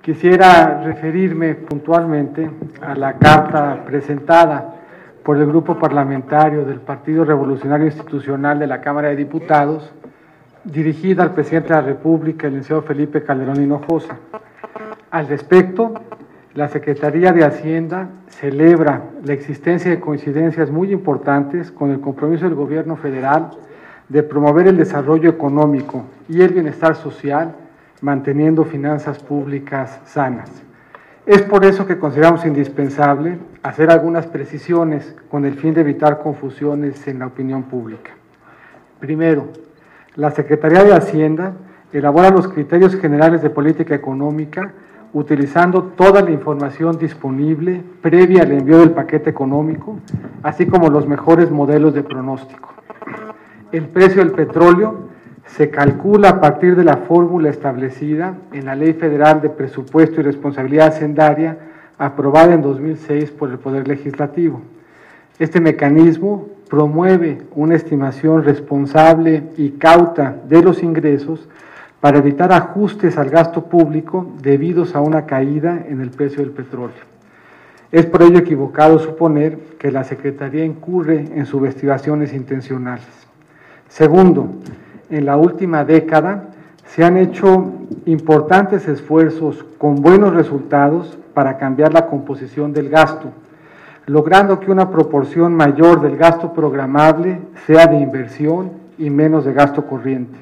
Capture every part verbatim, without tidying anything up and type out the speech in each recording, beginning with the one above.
Quisiera referirme puntualmente a la carta presentada por el Grupo Parlamentario del Partido Revolucionario Institucional de la Cámara de Diputados, dirigida al presidente de la República, el licenciado Felipe Calderón Hinojosa. Al respecto, la Secretaría de Hacienda celebra la existencia de coincidencias muy importantes con el compromiso del Gobierno federal de promover el desarrollo económico y el bienestar social, manteniendo finanzas públicas sanas. Es por eso que consideramos indispensable hacer algunas precisiones con el fin de evitar confusiones en la opinión pública. Primero, la Secretaría de Hacienda elabora los criterios generales de política económica utilizando toda la información disponible previa al envío del paquete económico, así como los mejores modelos de pronóstico. El precio del petróleo se calcula a partir de la fórmula establecida en la Ley Federal de Presupuesto y Responsabilidad Hacendaria, aprobada en dos mil seis por el Poder Legislativo. Este mecanismo promueve una estimación responsable y cauta de los ingresos para evitar ajustes al gasto público debidos a una caída en el precio del petróleo. Es por ello equivocado suponer que la Secretaría incurre en subestimaciones intencionales. Segundo, en la última década se han hecho importantes esfuerzos con buenos resultados para cambiar la composición del gasto, logrando que una proporción mayor del gasto programable sea de inversión y menos de gasto corriente.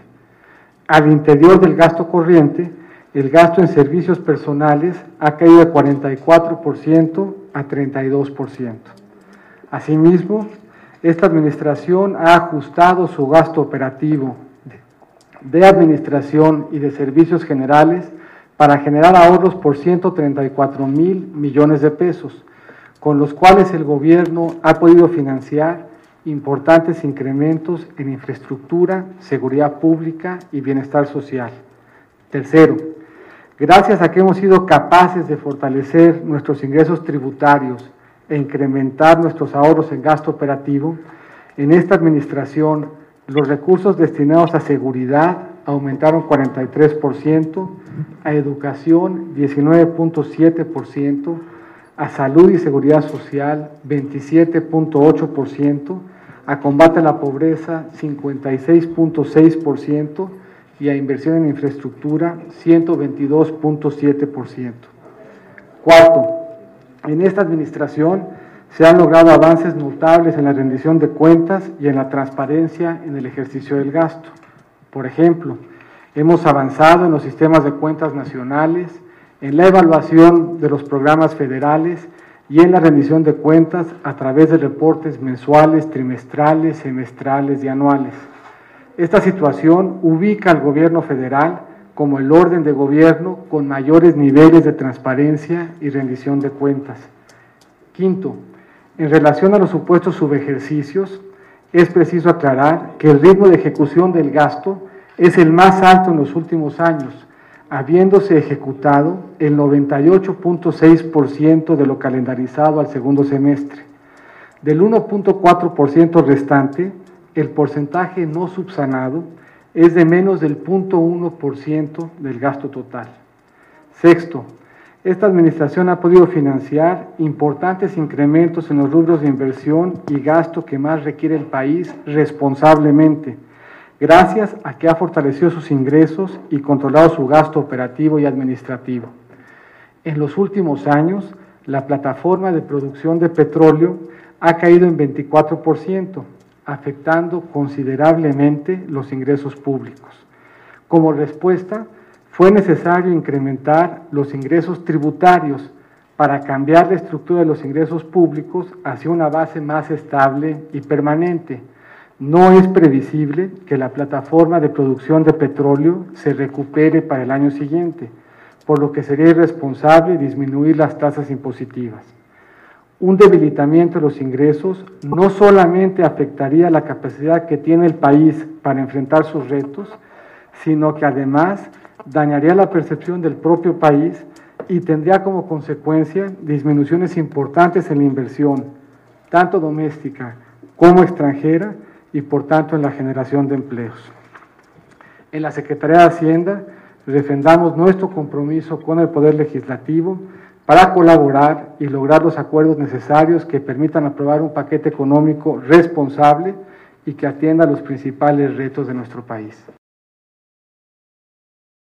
Al interior del gasto corriente, el gasto en servicios personales ha caído de cuarenta y cuatro por ciento a treinta y dos por ciento. Asimismo, esta administración ha ajustado su gasto operativo de administración y de servicios generales para generar ahorros por ciento treinta y cuatro mil millones de pesos, con los cuales el gobierno ha podido financiar importantes incrementos en infraestructura, seguridad pública y bienestar social. Tercero, gracias a que hemos sido capaces de fortalecer nuestros ingresos tributarios e incrementar nuestros ahorros en gasto operativo, en esta administración los recursos destinados a seguridad aumentaron cuarenta y tres por ciento, a educación diecinueve punto siete por ciento, a salud y seguridad social veintisiete punto ocho por ciento, a combate a la pobreza cincuenta y seis punto seis por ciento y a inversión en infraestructura ciento veintidós punto siete por ciento. Cuarto, en esta administración se han logrado avances notables en la rendición de cuentas y en la transparencia en el ejercicio del gasto. Por ejemplo, hemos avanzado en los sistemas de cuentas nacionales, en la evaluación de los programas federales y en la rendición de cuentas a través de reportes mensuales, trimestrales, semestrales y anuales. Esta situación ubica al gobierno federal como el orden de gobierno con mayores niveles de transparencia y rendición de cuentas. Quinto, en relación a los supuestos subejercicios, es preciso aclarar que el ritmo de ejecución del gasto es el más alto en los últimos años, habiéndose ejecutado el noventa y ocho punto seis por ciento de lo calendarizado al segundo semestre. Del uno punto cuatro por ciento restante, el porcentaje no subsanado es de menos del cero punto uno por ciento del gasto total. Sexto, esta administración ha podido financiar importantes incrementos en los rubros de inversión y gasto que más requiere el país responsablemente, gracias a que ha fortalecido sus ingresos y controlado su gasto operativo y administrativo. En los últimos años, la plataforma de producción de petróleo ha caído en veinticuatro por ciento, afectando considerablemente los ingresos públicos. Como respuesta, fue necesario incrementar los ingresos tributarios para cambiar la estructura de los ingresos públicos hacia una base más estable y permanente. No es previsible que la plataforma de producción de petróleo se recupere para el año siguiente, por lo que sería irresponsable disminuir las tasas impositivas. Un debilitamiento de los ingresos no solamente afectaría la capacidad que tiene el país para enfrentar sus retos, sino que además dañaría la percepción del propio país y tendría como consecuencia disminuciones importantes en la inversión, tanto doméstica como extranjera, y por tanto en la generación de empleos. En la Secretaría de Hacienda defendamos nuestro compromiso con el Poder Legislativo para colaborar y lograr los acuerdos necesarios que permitan aprobar un paquete económico responsable y que atienda a los principales retos de nuestro país.